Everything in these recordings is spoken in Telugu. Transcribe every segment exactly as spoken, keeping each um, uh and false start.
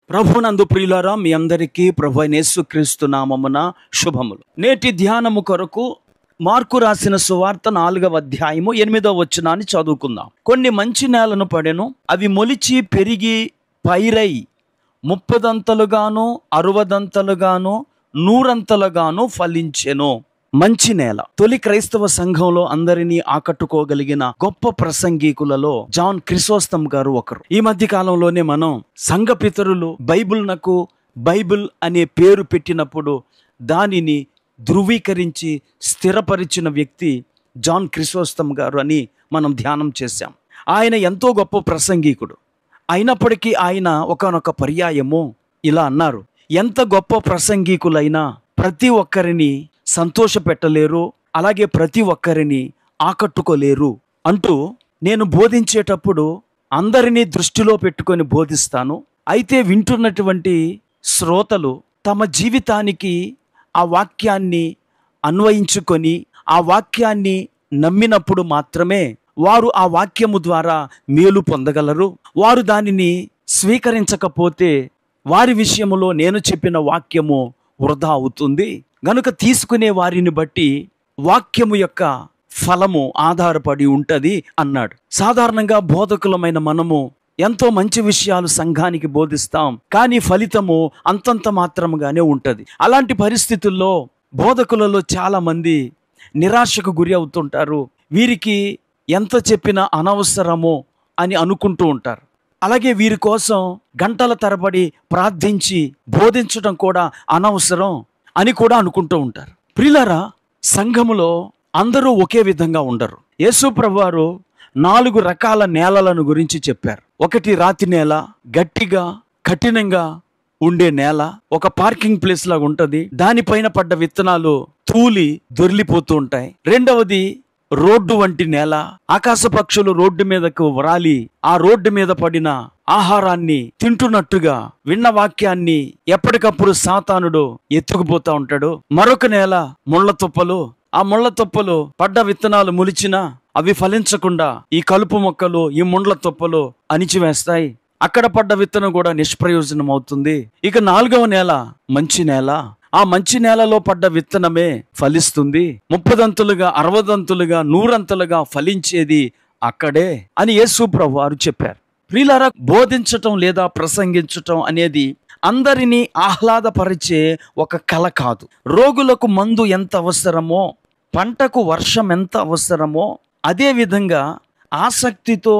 ప్రభునందు ప్రియులారా, మీ అందరికీ ప్రభు అయిన యేసుక్రీస్తు నామమున శుభములు. నేటి ధ్యానము కొరకు మార్కు రాసిన సువార్త నాలుగవ అధ్యాయము ఎనిమిదవ వచనాన్ని చదువుకుందాం. కొన్ని మంచి నేలను పడెను, అవి మొలిచి పెరిగి పైరై ముప్పదంతలుగాను అరవదంతలుగాను నూరంతలుగాను ఫలించెను. మంచి నేల. తొలి క్రైస్తవ సంఘంలో అందరినీ ఆకట్టుకోగలిగిన గొప్ప ప్రసంగికులలో జాన్ క్రిసోస్తం గారు ఒకరు. ఈ మధ్య కాలంలోనే మనం సంఘ పితరులు బైబిల్ నకు బైబిల్ అనే పేరు పెట్టినప్పుడు దానిని ధృవీకరించి స్థిరపరిచిన వ్యక్తి జాన్ క్రిసోస్తం గారు అని మనం ధ్యానం చేశాం. ఆయన ఎంతో గొప్ప ప్రసంగికుడు. అయినప్పటికీ ఆయన ఒకానొక పర్యాయము ఇలా అన్నారు: ఎంత గొప్ప ప్రసంగికులైనా ప్రతి ఒక్కరిని సంతోష పెట్టలేరు, అలాగే ప్రతి ఒక్కరిని ఆకట్టుకోలేరు అంటూ, నేను బోధించేటప్పుడు అందరినీ దృష్టిలో పెట్టుకొని బోధిస్తాను. అయితే వింటున్నటువంటి శ్రోతలు తమ జీవితానికి ఆ వాక్యాన్ని అన్వయించుకొని ఆ వాక్యాన్ని నమ్మినప్పుడు మాత్రమే వారు ఆ వాక్యము ద్వారా మేలు పొందగలరు. వారు దానిని స్వీకరించకపోతే వారి విషయంలో నేను చెప్పిన వాక్యము వృధా అవుతుంది. గనుక తీసుకునే వారిని బట్టి వాక్యము యొక్క ఫలము ఆధారపడి ఉంటుంది అన్నాడు. సాధారణంగా బోధకులమైన మనము ఎంతో మంచి విషయాలు సంఘానికి బోధిస్తాం, కానీ ఫలితము అంతంత మాత్రముగానే ఉంటుంది. అలాంటి పరిస్థితుల్లో బోధకులలో చాలా మంది నిరాశకు గురి అవుతుంటారు. వీరికి ఎంత చెప్పినా అనవసరమో అని అనుకుంటూ ఉంటారు. అలాగే వీరి కోసం గంటల తరబడి ప్రార్థించి బోధించడం కూడా అనవసరం అని కూడా అనుకుంటూ ఉంటారు. ప్రియులారా, సంఘములో అందరూ ఒకే విధంగా ఉండరు. యేసు ప్రభువారు నాలుగు రకాల నేలలను గురించి చెప్పారు. ఒకటి రాతి నేల, గట్టిగా కఠినంగా ఉండే నేల, ఒక పార్కింగ్ ప్లేస్ లాగా ఉంటది, దానిపైన పడ్డ విత్తనాలు తూలి దొర్లిపోతూ ఉంటాయి. రెండవది రోడ్డు వంటి నేల, ఆకాశ పక్షులు రోడ్డు మీదకు వ్రాలి ఆ రోడ్డు మీద పడిన ఆహారాన్ని తింటున్నట్టుగా విన్న వాక్యాన్ని ఎప్పటికప్పుడు సాతానుడు ఎత్తుకుపోతా ఉంటాడు. మరొక నేల ముళ్ళ తుప్పలు, ఆ ముళ్ళ తుప్పలు పడ్డ విత్తనాలు మొలిచినా అవి ఫలించకుండా ఈ కలుపు మొక్కలు ఈ ముండ్ల తుప్పలు అణిచివేస్తాయి. అక్కడ పడ్డ విత్తనం కూడా నిష్ప్రయోజనం అవుతుంది. ఇక నాలుగవ నేల మంచి నేల. ఆ మంచి నేలలో పడ్డ విత్తనమే ఫలిస్తుంది. ముప్పదంతులుగా అరవదంతులుగా నూరంతులుగా ఫలించేది అక్కడే అని యేసు ప్రభువారు చెప్పారు. ప్రియులారా, బోధించటం లేదా ప్రసంగించటం అనేది అందరినీ ఆహ్లాదపరిచే ఒక కళ కాదు. రోగులకు మందు ఎంత అవసరమో, పంటకు వర్షం ఎంత అవసరమో, అదే విధంగా ఆసక్తితో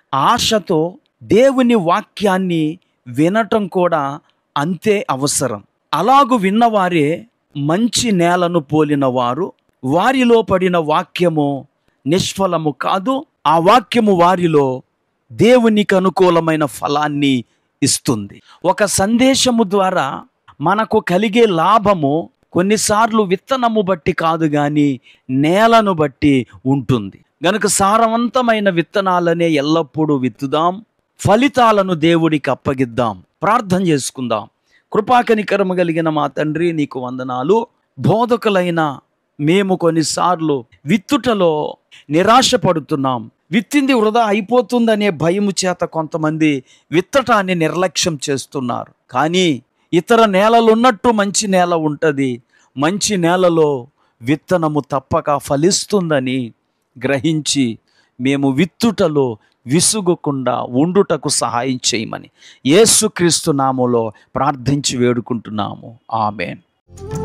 ఆశతో దేవుని వాక్యాన్ని వినటం కూడా అంతే అవసరం. అలాగు విన్నవారే మంచి నేలను పోలిన వారు. వారిలో పడిన వాక్యము నిష్ఫలము కాదు. ఆ వాక్యము వారిలో దేవునికి అనుకూలమైన ఫలాన్ని ఇస్తుంది. ఒక సందేశము ద్వారా మనకు కలిగే లాభము కొన్నిసార్లు విత్తనము బట్టి కాదు కానీ నేలను బట్టి ఉంటుంది. గనుక సారవంతమైన విత్తనాలనే ఎల్లప్పుడూ విత్తుదాం, ఫలితాలను దేవుడికి అప్పగిద్దాం. ప్రార్థన చేసుకుందాం. కృపాకనికరము కలిగిన మా తండ్రి, నీకు వందనాలు. బోధకులైన మేము కొన్నిసార్లు విత్తుటలో నిరాశ పడుతున్నాం. విత్తింది వృధా అయిపోతుందనే భయము చేత కొంతమంది విత్తటాన్ని నిర్లక్ష్యం చేస్తున్నారు. కానీ ఇతర నేలలు ఉన్నట్టు మంచి నేల ఉంటుంది. మంచి నేలలో విత్తనము తప్పక ఫలిస్తుందని గ్రహించి మేము విత్తుటలో విసుగకుండా ఉండుటకు సహాయం చేయమని యేసుక్రీస్తు నామములో ప్రార్థించి వేడుకుంటున్నాము. ఆమేన్.